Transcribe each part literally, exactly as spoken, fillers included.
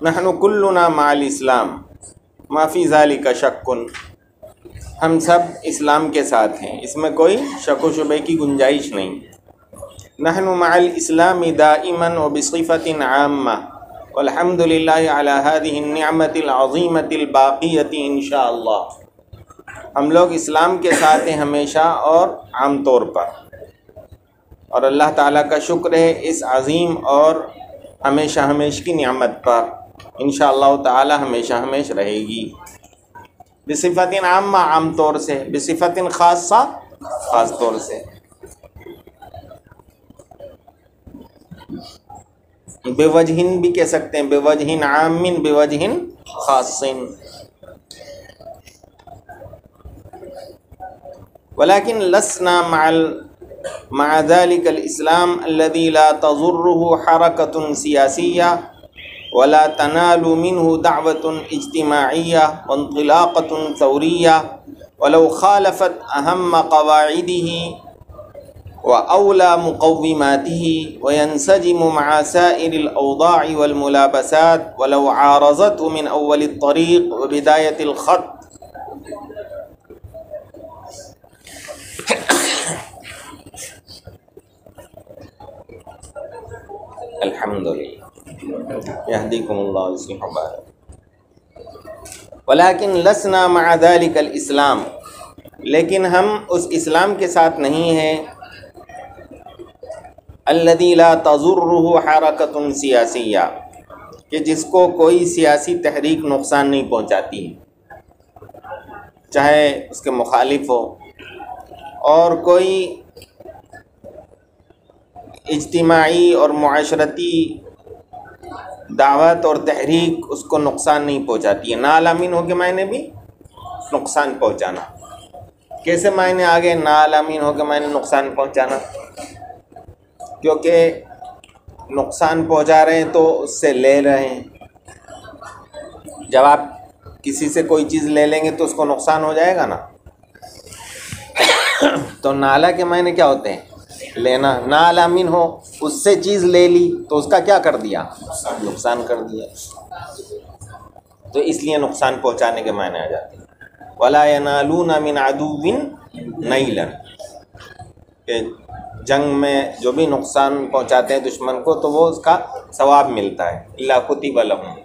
نحن کلنا مع الاسلام ما فی ذلک شک، ہم سب اسلام کے ساتھ ہیں، اس میں کوئی شک و شبے کی گنجائش نہیں۔ نحن مع الاسلام دائما وبصفۃ عامہ والحمد للہ علی هذه النعمۃ العظیمۃ الباقیۃ انشاء اللہ، ہم لوگ اسلام کے ساتھ ہیں ہمیشہ اور عام طور پر، اور اللہ تعالیٰ کا شکر ہے اس عظیم اور ہمیشہ ہمیش کی نعمت پر، انشاءاللہ تعالی ہمیشہ ہمیش رہے گی۔ بصفت عامہ عام طور سے، بصفت خاصہ خاص طور سے۔ بے وجہن بھی کہہ سکتے ہیں، بے وجہن عامن بے وجہن خاصن۔ ولیکن لسنا مع مع ذلك الاسلام الذي لا تضره حركة سياسية ولا تنال منه دعوة اجتماعية وانطلاقة ثورية ولو خالفت أهم قواعده وأولى مقوماته وينسجم مع سائر الأوضاع والملابسات ولو عارضته من أول الطريق وبداية الخط۔ الحمدللہ یہدیکم اللہ ویصلح بالکم۔ ولیکن لسنا مع ذلک الاسلام، لیکن ہم اس اسلام کے ساتھ نہیں ہیں الذی لا تضرہ حرکۃ سیاسیہ، کہ جس کو کوئی سیاسی تحریک نقصان نہیں پہنچاتی، چاہے اس کے مخالف ہو، اور کوئی اجتماعی اور معاشرتی دعوت اور تحریک اس کو نقصان نہیں پہنچاتی ہے۔ نالامین ہو کے معنی بھی نقصان پہنچانا۔ کیسے معنی آگے نالامین ہو کے معنی نقصان پہنچانا؟ کیونکہ نقصان پہنچا رہے ہیں تو اس سے لے رہے ہیں، جب آپ کسی سے کوئی چیز لے لیں گے تو اس کو نقصان ہو جائے گا نا۔ تو نالا کے معنی کیا ہوتے ہیں؟ لینا۔ نالامین ہو، اس سے چیز لے لی تو اس کا کیا کر دیا؟ نقصان کر دیا، تو اس لیے نقصان پہنچانے کے معنی آ جاتے ہیں۔ وَلَا يَنَالُونَ مِنْ عَدُوٍ نَيْلًا، کہ جنگ میں جو بھی نقصان پہنچاتے ہیں دشمن کو تو وہ اس کا ثواب ملتا ہے، إِلَّا كُتِبَ لَهُمْ۔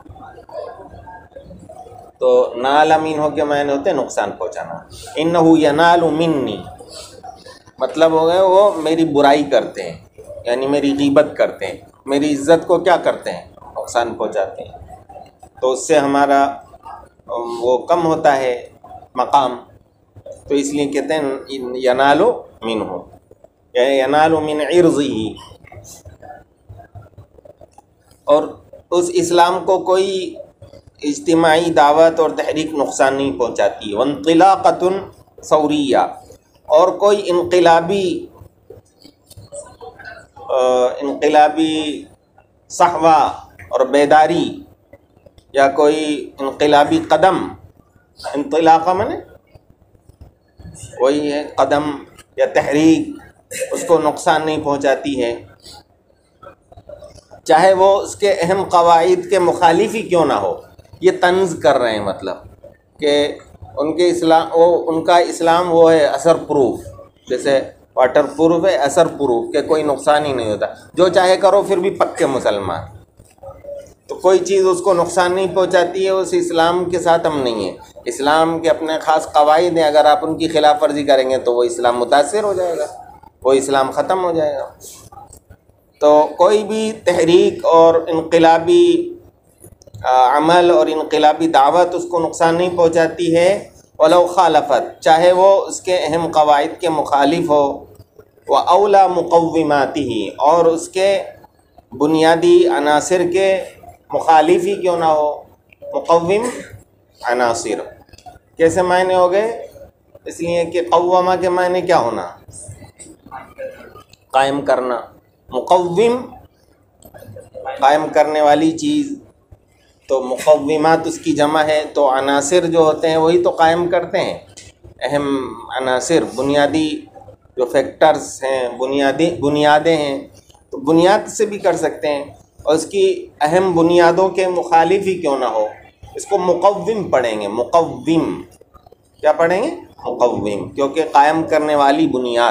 تو نالامین ہو کے معنی ہوتے ہیں نقصان پہنچانا۔ إِنَّهُ يَنَالُ مِنِّي، مطلب ہو گئے وہ میری برائی کرتے ہیں، یعنی میری غیبت کرتے ہیں، میری عزت کو کیا کرتے ہیں؟ نقصان پہنچاتے ہیں، تو اس سے ہمارا وہ کم ہوتا ہے مقام، تو اس لیے کہتے ہیں ینالو منہ، یعنی ینالو من عرضہ۔ اور اس اسلام کو کوئی اجتماعی دعوت اور تحریک نقصان نہیں پہنچاتی۔ وانطلاقۃ ثوریہ، اور کوئی انقلابی انقلابی صحوہ اور بیداری یا کوئی انقلابی قدم، انطلاقہ میں وہی ہے قدم یا تحریک، اس کو نقصان نہیں پہنچاتی ہے، چاہے وہ اس کے اہم قواعد کے مخالف ہی کیوں نہ ہو۔ یہ طنز کر رہے ہیں، مطلب کہ ان کے اسلام وہ ان کا اسلام وہ ہے اثر پروف، جیسے واٹر پروف ہے، اثر پروف، کہ کوئی نقصان ہی نہیں ہوتا، جو چاہے کرو پھر بھی پکے مسلمان، تو کوئی چیز اس کو نقصان نہیں پہنچاتی ہے۔ اس اسلام کے ساتھ ہم نہیں ہیں۔ اسلام کے اپنے خاص قواعد ہیں، اگر آپ ان کی خلاف ورزی کریں گے تو وہ اسلام متاثر ہو جائے گا، وہ اسلام ختم ہو جائے گا۔ تو کوئی بھی تحریک اور انقلابی عمل اور انقلابی دعوت اس کو نقصان نہیں پہنچاتی ہے، ولو خالفت، چاہے وہ اس کے اہم قواعد کے مخالف ہو، و اولا مقوماتہ، اور اس کے بنیادی عناصر کے مخالف ہی کیوں نہ ہو۔ مقوم عناصر کیسے معنی ہو گئے؟ اس لیے کہ قوامہ کے معنی کیا ہونا؟ قائم کرنا۔ مقوم قائم کرنے والی چیز، تو مقومات اس کی جمع ہے، تو عناصر جو ہوتے ہیں وہی تو قائم کرتے ہیں، اہم عناصر، بنیادی جو فیکٹرز ہیں، بنیادی بنیادیں ہیں، تو بنیاد سے بھی کر سکتے ہیں۔ اور اس کی اہم بنیادوں کے مخالف ہی کیوں نہ ہو، اس کو مقوم پڑھیں گے، مقوم کیا پڑھیں گے؟ مقوم، کیونکہ قائم کرنے والی بنیاد۔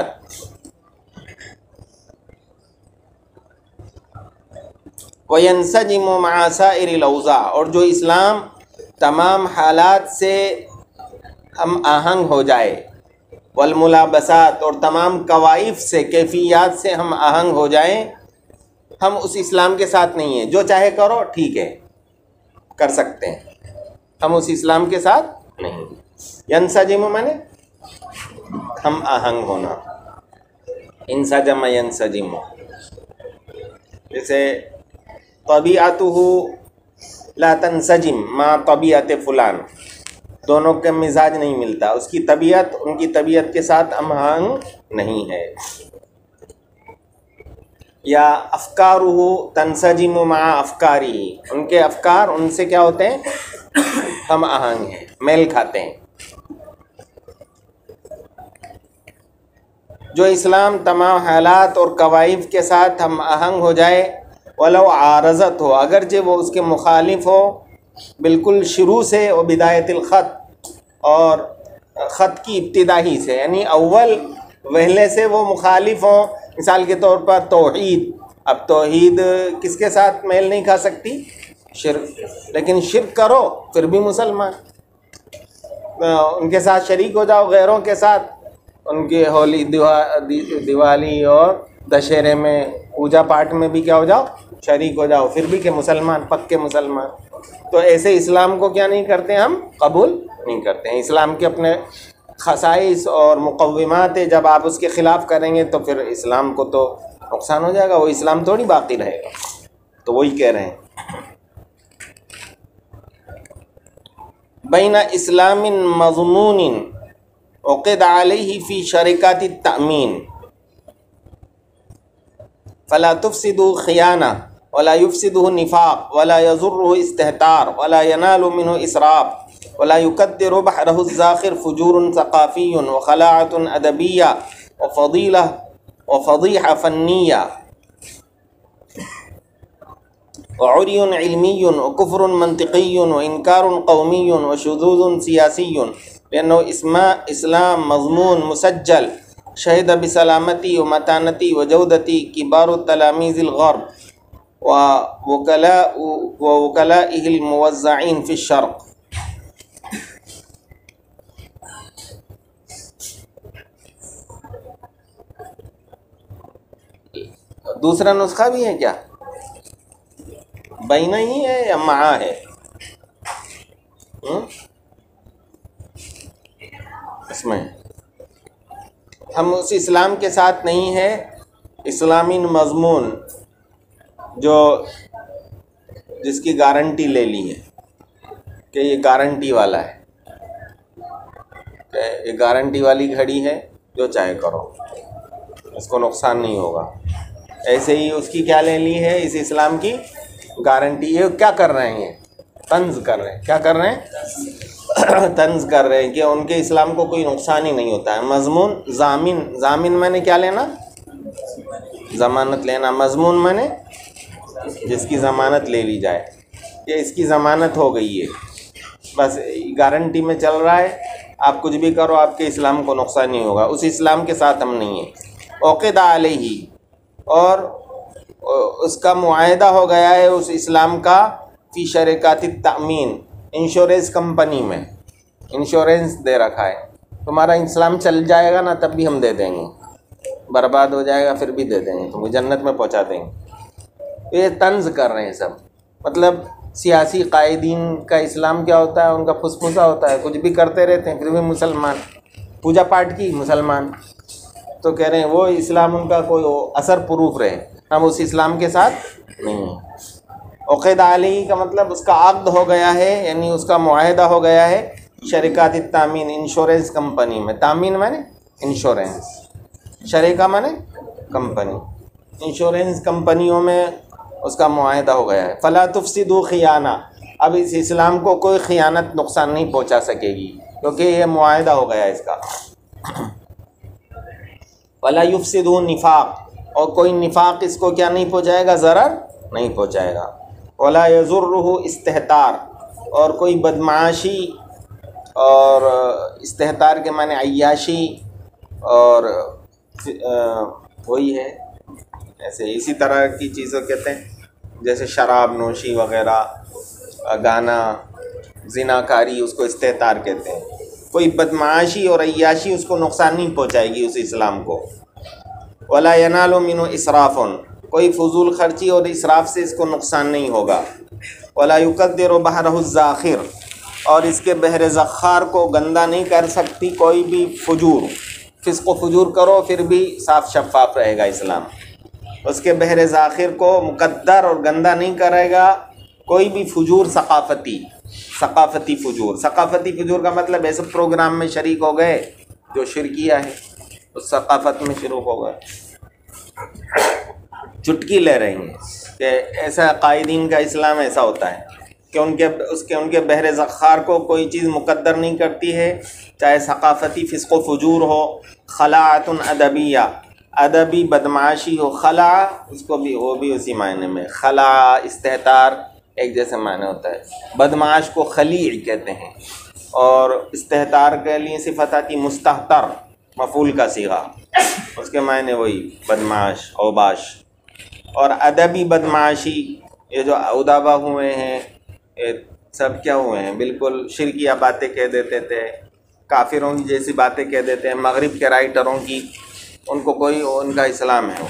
وَيَنْسَجِمُ مَعَ سَائِرِ الْأَوْضَاعِ، اور جو اسلام تمام حالات سے ہم آہنگ ہو جائے، والملابسات، اور تمام کوائف سے، کیفیات سے ہم آہنگ ہو جائیں، ہم اس اسلام کے ساتھ نہیں ہیں۔ جو چاہے کرو ٹھیک ہے، کر سکتے ہیں، ہم اس اسلام کے ساتھ نہیں۔ ینسجم مانے ہم آہنگ ہونا، انسجم ینسجم، جیسے طبیعتہ لا تنسجم مع طبیعت فلان، دونوں کا مزاج نہیں ملتا، اس کی طبیعت ان کی طبیعت کے ساتھ ہم آہنگ نہیں ہے۔ یا افکارہ تنسجم مع افکاری، ان کے افکار ان سے کیا ہوتے ہیں؟ ہم آہنگ ہیں، میل کھاتے ہیں۔ جو اسلام تمام حالات اور کوائف کے ساتھ ہم آہنگ ہو جائے، ولو عارضت ہو، اگرچہ وہ اس کے مخالف ہو، بالکل شروع سے، و بدایت الخط، اور خط کی ابتدا ہی سے، یعنی اول وہلے سے وہ مخالف ہوں۔ مثال کے طور پر توحید، اب توحید کس کے ساتھ میل نہیں کھا سکتی؟ شرک، لیکن شرک کرو پھر بھی مسلمان، ان کے ساتھ شریک ہو جاؤ، غیروں کے ساتھ، ان کے ہولی دیوالی اور دشہرے میں پوجا پاٹ میں بھی کیا ہو جاؤ؟ شریک ہو جاؤ، پھر بھی کہ مسلمان، پکے مسلمان۔ تو ایسے اسلام کو کیا نہیں کرتے؟ ہم قبول نہیں کرتے ہیں۔ اسلام کے اپنے خصائص اور مقومات ہے، جب آپ اس کے خلاف کریں گے تو پھر اسلام کو تو نقصان ہو جائے گا، وہ اسلام تھوڑی باقی رہے گا۔ تو وہی کہہ رہے ہیں بین اسلام مضمون عقد علیہ فی شرکات التأمین فلا تفسدوا خیانہ ولا يفسده نفاق ولا يضره استهتار ولا ينال منه إسراف ولا يكدر بحره الزاخر فجور ثقافي وخلاعة أدبية وفضيلة وفضيحة فنية وعري علمي وكفر منطقي وإنكار قومي وشذوذ سياسي، لأنه اسلام مضمون مسجل شهد بسلامتي ومتانتي وجودتي كبار التلاميذ الغرب ووكلاء ووكلائه الموزعين في الشرق۔ دوسرا نسخہ بھی ہے کیا؟ بینہ ہی ہے یا معا ہے؟ اس میں ہم اس اسلام کے ساتھ نہیں ہیں، اسلامی مضمون جو جس کی گارنٹی لے لی ہے کہ یہ گارنٹی والا ہے، کہ یہ گارنٹی والی گھڑی ہے، جو چاہے کرو، اس کو نقصان نہیں ہوگا۔ ایسے ہی اس کی کیا لے لی ہے؟ اس اسلام کی گارنٹی۔ یہ کیا کر رہے ہیں؟ طنز کر رہے ہیں۔ کیا کر رہے ہیں؟ طنز کر رہے ہیں کہ ان کے اسلام کو کوئی نقصان ہی نہیں ہوتا ہے۔ مضمون ضامن، ضامن میں نے کیا لینا؟ ضمانت لینا۔ مضمون میں نے جس کی ضمانت لے لی جائے، یہ اس کی ضمانت ہو گئی ہے، بس گارنٹی میں چل رہا ہے، آپ کچھ بھی کرو آپ کے اسلام کو نقصان نہیں ہوگا۔ اس اسلام کے ساتھ ہم نہیں ہیں۔ عقد علیہ، اور اس کا معاہدہ ہو گیا ہے اس اسلام کا، فی شرکات التأمین، انشورنس کمپنی میں انشورنس دے رکھا ہے، تمہارا اسلام چل جائے گا نا تب بھی ہم دے دیں گے، برباد ہو جائے گا پھر بھی دے دیں گے، تمہیں جنت میں پہنچا دیں گے۔ یہ طنز کر رہے ہیں سب، مطلب سیاسی قائدین کا اسلام کیا ہوتا ہے؟ ان کا پھسپھسا ہوتا ہے، کچھ بھی کرتے رہتے ہیں پھر بھی مسلمان، پوجا پاٹ کی مسلمان، تو کہہ رہے ہیں وہ اسلام ان کا کوئی اثر پروف رہے، ہم اس اسلام کے ساتھ نہیں ہیں۔ عقد علیہ کا مطلب اس کا عقد ہو گیا ہے، یعنی اس کا معاہدہ ہو گیا ہے شرکات التامین، انشورنس کمپنی میں۔ تامین مانے انشورنس، شریکہ مانے کمپنی، انشورنس کمپنیوں میں اس کا معاہدہ ہو گیا ہے۔ فلا تفسدوا خیانہ، اب اس اسلام کو کوئی خیانت نقصان نہیں پہنچا سکے گی کیونکہ یہ معاہدہ ہو گیا اس کا۔ ولا یفسدوا نفاق، اور کوئی نفاق اس کو کیا نہیں پہنچائے گا؟ ضرر نہیں پہنچائے گا۔ ولا یضرہ استہتار، اور کوئی بدمعاشی اور استہتار کے معنی عیاشی اور وہی ہے ایسے اسی طرح کی چیزوں کہتے ہیں، جیسے شراب نوشی وغیرہ، گانا، زناکاری، اس کو استہتار کہتے ہیں۔ کوئی بدمعاشی اور عیاشی اس کو نقصان نہیں پہنچائے گی اس اسلام کو۔ ولا ینال منہ اسراف، کوئی فضول خرچی اور اسراف سے اس کو نقصان نہیں ہوگا۔ ولا یقدر بحرہ الزاخر، اور اس کے بحر زخار کو گندا نہیں کر سکتی کوئی بھی فجور، فسق و فجور کرو پھر بھی صاف شفاف رہے گا اسلام۔ اس کے بحر زاخر کو مقدر اور گندا نہیں کرے گا کوئی بھی فجور، ثقافتی ثقافتی فجور۔ ثقافتی فجور کا مطلب ایسے پروگرام میں شریک ہو گئے جو شرکیہ ہے، اس ثقافت میں شروع ہو گئے، چٹکی لے رہے ہیں کہ ایسا قائدین کا اسلام ایسا ہوتا ہے کہ ان کے اس کے ان کے بحر زخار کو کوئی چیز مقدر نہیں کرتی ہے، چاہے ثقافتی فسق و فجور ہو، خلاعۃ ادبیہ، ادبی بدمعاشی ہو۔ خلا اس کو بھی وہ بھی اسی معنی میں، خلا استہتار ایک جیسے معنی ہوتا ہے۔ بدمعاش کو خلیع کہتے ہیں، اور استہتار کے لیے صفت آتی مستہتر، مفعول کا صیغہ، اس کے معنی وہی بدمعاش، اوباش۔ اور ادبی بدمعاشی، یہ جو ادابا ہوئے ہیں یہ سب کیا ہوئے ہیں، بالکل شرکیہ باتیں کہہ دیتے تھے، کافروں کی جیسی باتیں کہہ دیتے ہیں، مغرب کے رائٹروں کی، ان کو کوئی ان کا اسلام ہے وہ۔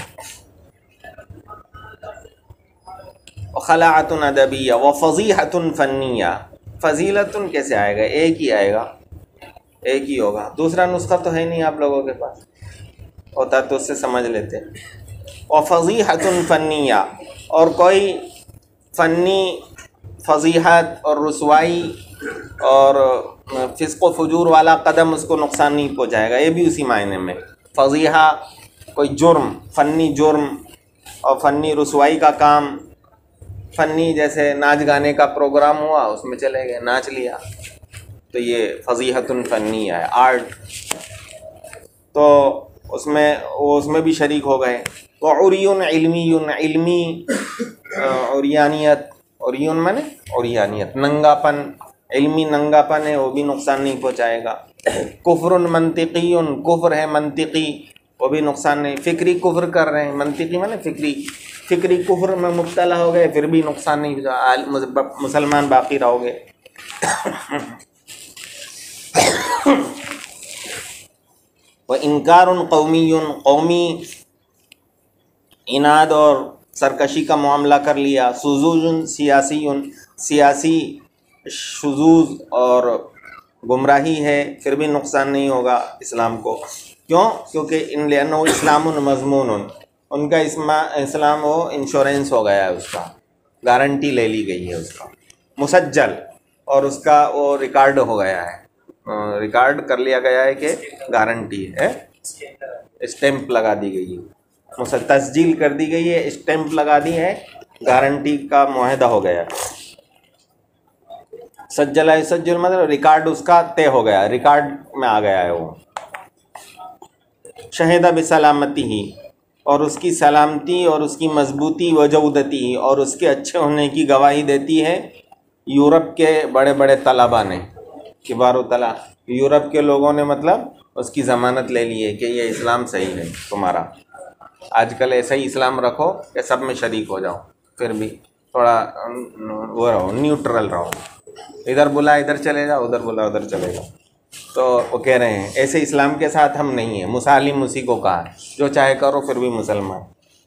خلاعۃ ادبیہ وفضیحۃ فنیہ، فضیلۃ کیسے آئے گا؟ ایک ہی آئے گا، ایک ہی ہوگا، دوسرا نسخہ تو ہے نہیں آپ لوگوں کے پاس، ہوتا تو اس سے سمجھ لیتے۔ وفضیحۃ فنیہ، اور کوئی فنی فضیحت اور رسوائی اور فسق و فجور والا قدم اس کو نقصان نہیں پہنچائے گا، یہ بھی اسی معنی میں۔ فضیحہ کوئی جرم، فنی جرم اور فنی رسوائی کا کام، فنی جیسے ناچ گانے کا پروگرام ہوا اس میں چلے گئے ناچ لیا، تو یہ فضیحۃ فنیہ ہے، آرٹ، تو اس میں وہ اس میں بھی شریک ہو گئے۔ تو عریون علمی، علمی عریانیت، عریون مانے عریانیت، ننگا پن، علمی ننگا پن ہے وہ بھی نقصان نہیں پہنچائے گا۔ کفر منطقی، کفر ہے منطقی، وہ بھی نقصان نہیں، فکری کفر کر رہے ہیں، منطقی مانے فکری، فکری کفر میں مبتلا ہو گئے پھر بھی نقصان نہیں پہنچا، مسلمان باقی رہو گے۔ وَإِنْكَارٌ قَوْمِيٌّ، قومی اناد اور سرکشی کا معاملہ کر لیا۔ شذوذ سیاسی، سیاسی شذوذ اور گمراہی ہے پھر بھی نقصان نہیں ہوگا اسلام کو، کیوں؟ کیونکہ ان لأنه اسلام مضمون، ان کا اسلام وہ انشورنس ہو گیا ہے، اس کا گارنٹی لے لی گئی ہے اس کا، مسجل، اور اس کا وہ ریکارڈ ہو گیا ہے، ریکارڈ کر لیا گیا ہے کہ گارنٹی ہے، اسٹیمپ لگا دی گئی ہے، تسجیل کر دی گئی ہے، اسٹیمپ لگا دی ہے، گارنٹی کا معاہدہ ہو گیا۔ سجلہ سجل مطلب ریکارڈ اس کا طے ہو گیا، ریکارڈ میں آ گیا ہے وہ۔ شہدہ بسلامتی ہی، اور اس کی سلامتی اور اس کی مضبوطی، وجودتی، اور اس کے اچھے ہونے کی گواہی دیتی ہے یورپ کے بڑے بڑے طلباء نے، کبار و طلباء، یورپ کے لوگوں نے مطلب اس کی ضمانت لے لی ہے کہ یہ اسلام صحیح ہے تمہارا، آج کل ایسا ہی اسلام رکھو کہ سب میں شریک ہو جاؤ، پھر بھی تھوڑا وہ رہو، نیوٹرل رہو، ادھر بلا ادھر چلے جاؤ، ادھر بلا ادھر چلے جاؤ۔ تو وہ کہہ رہے ہیں ایسے اسلام کے ساتھ ہم نہیں ہیں، مسالم اسی کو کہا، جو چاہے کرو پھر بھی مسلمان،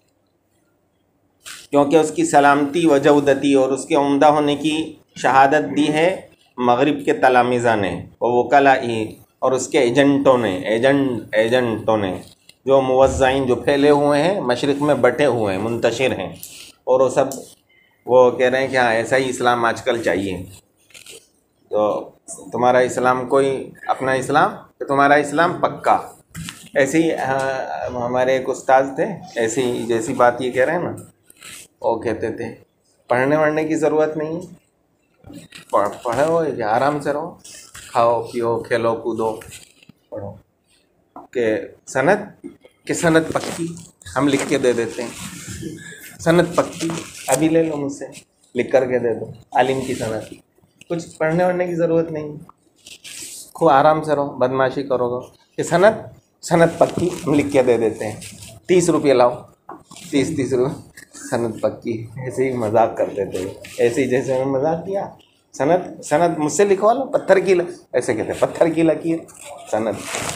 کیونکہ اس کی سلامتی، وجودتی اور اس کے عمدہ ہونے کی شہادت دی ہے مغرب کے تلامذہ نے، وہ وکلائی، اور اس کے ایجنٹوں نے، ایجنٹ ایجنٹوں نے جو موزعین، جو پھیلے ہوئے ہیں، مشرق میں بٹے ہوئے ہیں، منتشر ہیں، اور وہ سب وہ کہہ رہے ہیں کہ ہاں ایسا ہی اسلام آج کل چاہیے۔ تو تمہارا اسلام کوئی اپنا اسلام، تو تمہارا اسلام پکا، ایسے ہی ہمارے ایک استاد تھے، ایسی جیسی بات یہ کہہ رہے ہیں نا، وہ کہتے تھے پڑھنے وڑھنے کی ضرورت نہیں ہے، پڑھے ہو کہ آرام سے رہو، کھاؤ پیو کھیلو کودو، پڑھو، کہ سند کہ سند پکی ہم لکھ کے دے دیتے ہیں، سند پکی، ابھی لے لو مجھ سے، لکھ کر کے دے دو، عالم کی سند، کچھ پڑھنے وڑھنے کی ضرورت نہیں، خوب آرام سے رہو، بدماشی کرو گے کہ سند سند پکی ہم لکھ کے دے دیتے ہیں، تیس روپے لاؤ، تیس تیس روپے سند پکی، ایسے ہی مذاق کرتے تھے، ایسے ہی جیسے ہم نے مذاق کیا، سند سند مجھ سے لکھوا لو، پتھر کی ایسے کہتے ہیں، پتھر کی لکیر سند۔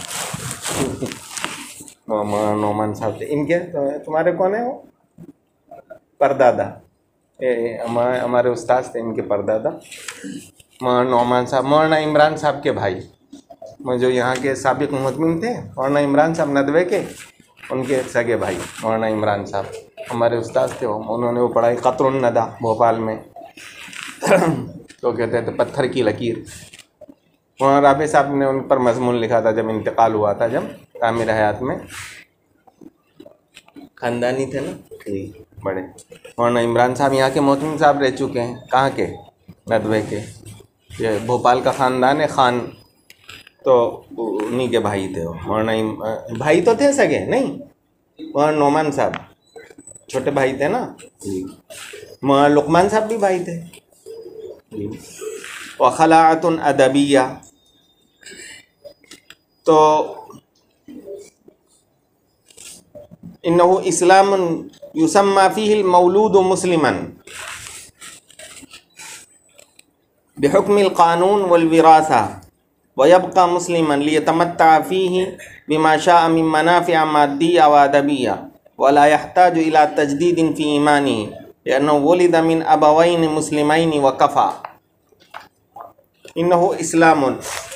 نعمان نعمان صاحب تھے ان کے، تمہارے کون ہیں وہ؟ پردادا، ہمارے ہمارے استاذ تھے ان کے پردادا مولانا نعمان صاحب، مولانا عمران صاحب کے بھائی، جو یہاں کے سابق مہتمم تھے مولانا عمران صاحب ندوے کے، ان کے سگے بھائی مولانا عمران صاحب ہمارے استاذ تھے، انہوں نے وہ پڑھائی قطر الندى بھوپال میں، تو کہتے تھے پتھر کی لکیر۔ مولانا رابع صاحب نے ان پر مضمون لکھا تھا جب انتقال ہوا تھا، جب تعمیر حیات میں، خاندانی تھے نا بڑے۔ مولانا عمران صاحب یہاں کے مہتمم صاحب رہ چکے ہیں، کہاں کے؟ ندوے کے، یہ بھوپال کا خاندان ہے، خان، تو انہی کے بھائی تھے وہ، مولانا بھائی تو تھے سگے نہیں، مولانا نعمان صاحب چھوٹے بھائی تھے نا جی، مولانا لقمان صاحب بھی بھائی تھے جی۔ وخلاعۃ ادبیہ، تو انہ اسلام یسمى فیہ المولود مسلما بحکم القانون والوراثہ ويبقى مسلما ليتمتع فيه بما شاء من منافع مادية وأدبية ولا يحتاج إلى تجديد في إيمانه لأنه ولد من أبوين مسلمين وكفى۔ إنه اسلام،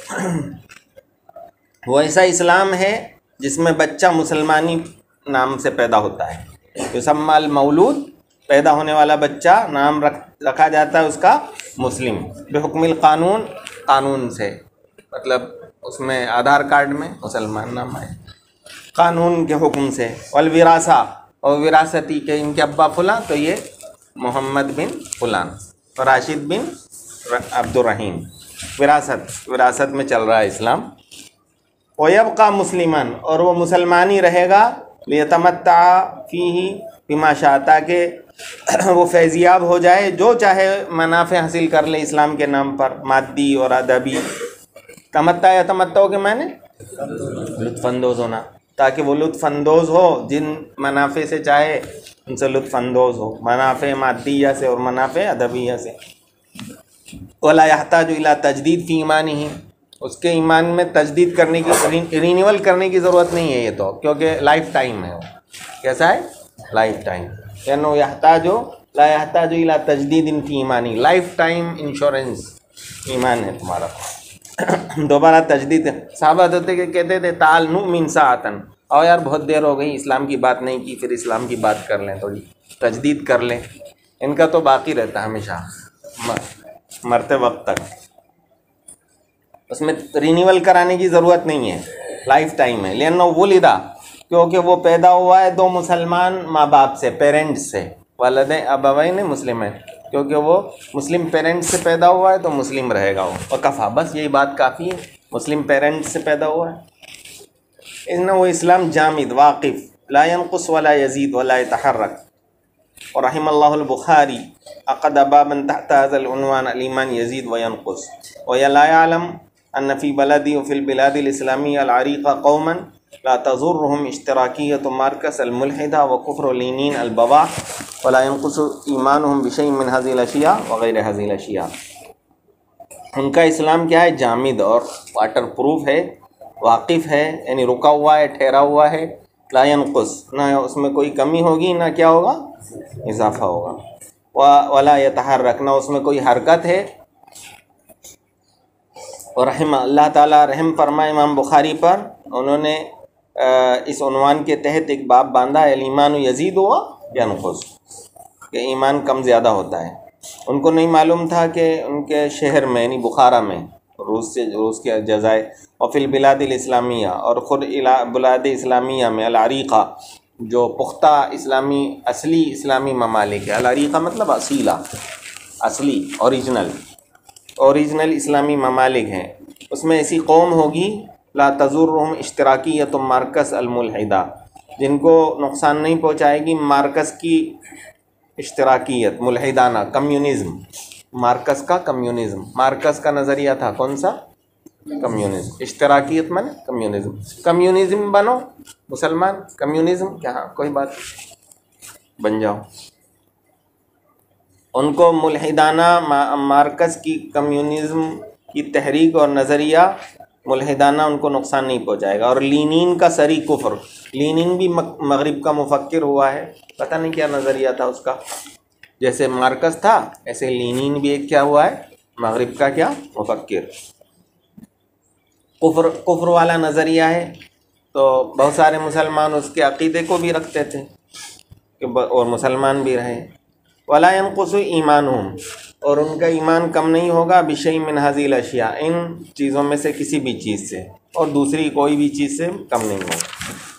وہ ایسا اسلام ہے جس میں بچہ مسلمانی نام سے پیدا ہوتا ہے، یسمى المولود، پیدا ہونے والا بچہ نام رکھ رکھا جاتا ہے اس کا مسلم، بحکم القانون، قانون سے، مطلب اس میں آدھار کارڈ میں مسلمان نام ہے، قانون کے حکم سے، والوراثہ، اور وراثتی کہ ان کے ابا فلاں تو یہ محمد بن فلان، راشد بن عبد الرحیم، وراثت وراثت میں چل رہا ہے اسلام۔ وَيَبْقَى مُسْلِمًا، اور وہ مسلمان ہی رہے گا، لِيَتَمَتَّعَ فِيهِ بِمَا شَاءَ، تاکہ وہ فیضیاب ہو جائے، جو چاہے منافع حاصل کر لے اسلام کے نام پر، مادی اور ادبی۔ تمتع یا تمتع کے معنی لطف اندوز ہونا، تاکہ وہ لطف اندوز ہو جن منافع سے چاہے ان سے لطف اندوز ہو، منافع مادیہ سے اور منافع ادبیہ سے۔ ولا يحتاج الى تجدید فی ایمانہ، اس کے ایمان میں تجدید کرنے کی، رینیول کرنے کی ضرورت نہیں ہے یہ تو، کیونکہ لائف ٹائم ہے وہ، کیسا ہے؟ لائف ٹائم، یعنی یحتاج لا يحتاج الى تجدید فی ایمانہ، لائف ٹائم انشورنس ایمان ہے تمہارا، دوبارہ تجدید۔ صحابہ ہوتے کہ کہتے تھے تعال نؤمن ساعتاً، اور یار بہت دیر ہو گئی اسلام کی بات نہیں کی، پھر اسلام کی بات کر لیں، تھوڑی تجدید کر لیں۔ ان کا تو باقی رہتا ہمیشہ مرتے وقت تک، اس میں رینیول کرانے کی ضرورت نہیں ہے، لائف ٹائم ہے۔ لأنہ ولدا، کیونکہ وہ پیدا ہوا ہے دو مسلمان ماں باپ سے، پیرنٹس سے، والد ابوین مسلمین، کیونکہ وہ مسلم پیرنٹس سے پیدا ہوا ہے تو مسلم رہے گا وہ، وکفا، بس یہی بات کافی ہے، مسلم پیرنٹس سے پیدا ہوا ہے۔ انہ وہ اسلام جامد، واقف، لا ينقص ولا يزيد ولا يتحرك۔ ورحم اللہ البخاری عقد بابا تحت هذا العنوان الایمان یزید وینقص ولا يعلم ان فی بلدی وفی البلاد الاسلامیہ العریقہ قوما لا تضرهم اشتراکیۃ مارکس الملحدہ وکفر لینین البواح ولا ينقص ایمانهم بشیء من هذه الاشیاء وغیر هذه الاشیاء۔ ان کا اسلام کیا ہے؟ جامد اور واٹر پروف ہے، واقف ہے، یعنی رکا ہوا ہے، ٹھہرا ہوا ہے، لا ينقص، نہ اس میں کوئی کمی ہوگی نہ کیا ہوگا، اضافہ ہوگا، ولا يتحرک، نہ اس میں کوئی حرکت ہے۔ اور رحم اللہ تعالیٰ رحم فرمائے امام بخاری پر، انہوں نے اس عنوان کے تحت ایک باب باندھا ہے، الایمان یزید و ینقص، کہ ایمان کم زیادہ ہوتا ہے۔ ان کو نہیں معلوم تھا کہ ان کے شہر میں یعنی بخارا میں، روس سے روس کے جزائر، اور فی البلاد الاسلامیہ، اور خود بلاد اسلامیہ میں، العریقہ، جو پختہ اسلامی اصلی اسلامی ممالک ہے، العریقہ مطلب اصیلہ، اصلی، اوریجنل اوریجنل اسلامی ممالک ہیں، اس میں ایسی قوم ہوگی لا تضرهم اشتراکیۃ مارکس الملحدہ، جن کو نقصان نہیں پہنچائے گی مارکس کی اشتراکیت، ملحدانہ، کمیونزم، مارکس کا کمیونزم، مارکس کا نظریہ تھا کون سا؟ کمیونزم۔ اشتراکیت مانے کمیونزم، کمیونزم بنو مسلمان، کمیونزم کیا، ہاں کوئی بات بن جاؤ۔ ان کو ملحدانہ مارکس کی کمیونزم کی تحریک اور نظریہ ملحدانہ ان کو نقصان نہیں پہنچائے گا۔ اور لینین کا سری کفر، لینین بھی مغرب کا مفکر ہوا ہے، پتہ نہیں کیا نظریہ تھا اس کا، جیسے مارکس تھا ایسے لینین بھی ایک کیا ہوا ہے، مغرب کا کیا مفکر۔ کفر کفر والا نظریہ ہے تو بہت سارے مسلمان اس کے عقیدے کو بھی رکھتے تھے اور مسلمان بھی رہے۔ ولا ينقص ایمانہم، اور ان کا ایمان کم نہیں ہوگا بشیء من هذه الاشیاء، ان چیزوں میں سے کسی بھی چیز سے، اور دوسری کوئی بھی چیز سے کم نہیں ہوگا۔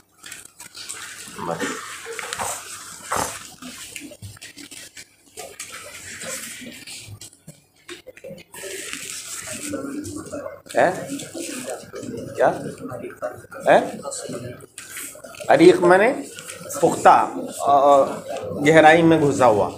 ہے کیا ہے؟ عریق مانے پختہ، گہرائی میں گھسا ہوا۔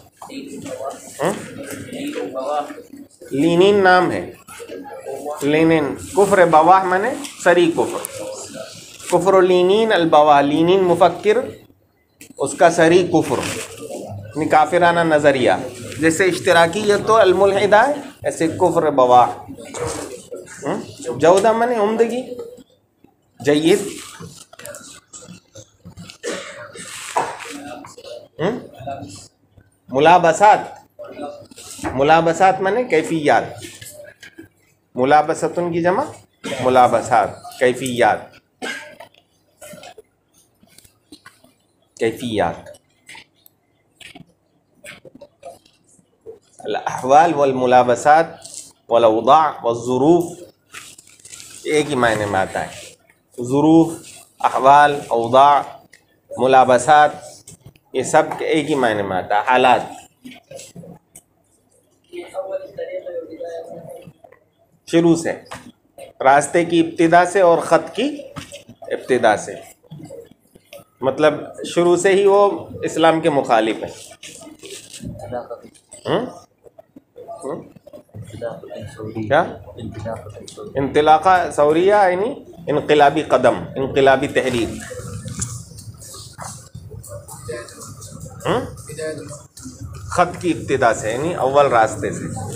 لینین نام ہے، لینین۔ کفر بواہ مانے سری کفر، کفر و لینین البواہ، لینین مفکر اس کا سری کفر یعنی کافرانہ نظریہ، جیسے اشتراکیت تو الملحدہ ہے، ایسے کفر بواہ۔ جودہ مانے عمدگی، جید۔ ملابسات، ملابسات مانے کیفیات، ملابستن کی جمع ملابسات، کیفیات، کیفیات۔ الاحوال والملابسات والاوضاع والظروف ایک ہی معنی میں آتا ہے، ظروف، احوال، اوضاع، ملابسات، یہ سب ایک ہی معنی میں آتا ہے، حالات۔ شروع سے، راستے کی ابتدا سے اور خط کی ابتدا سے، مطلب شروع سے ہی وہ اسلام کے مخالف ہیں۔ ہم؟ ہم؟ کیا؟ انطلاقہ ثوریہ یعنی انقلابی قدم، انقلابی تحریک۔ خط کی ابتدا سے یعنی اول راستے سے۔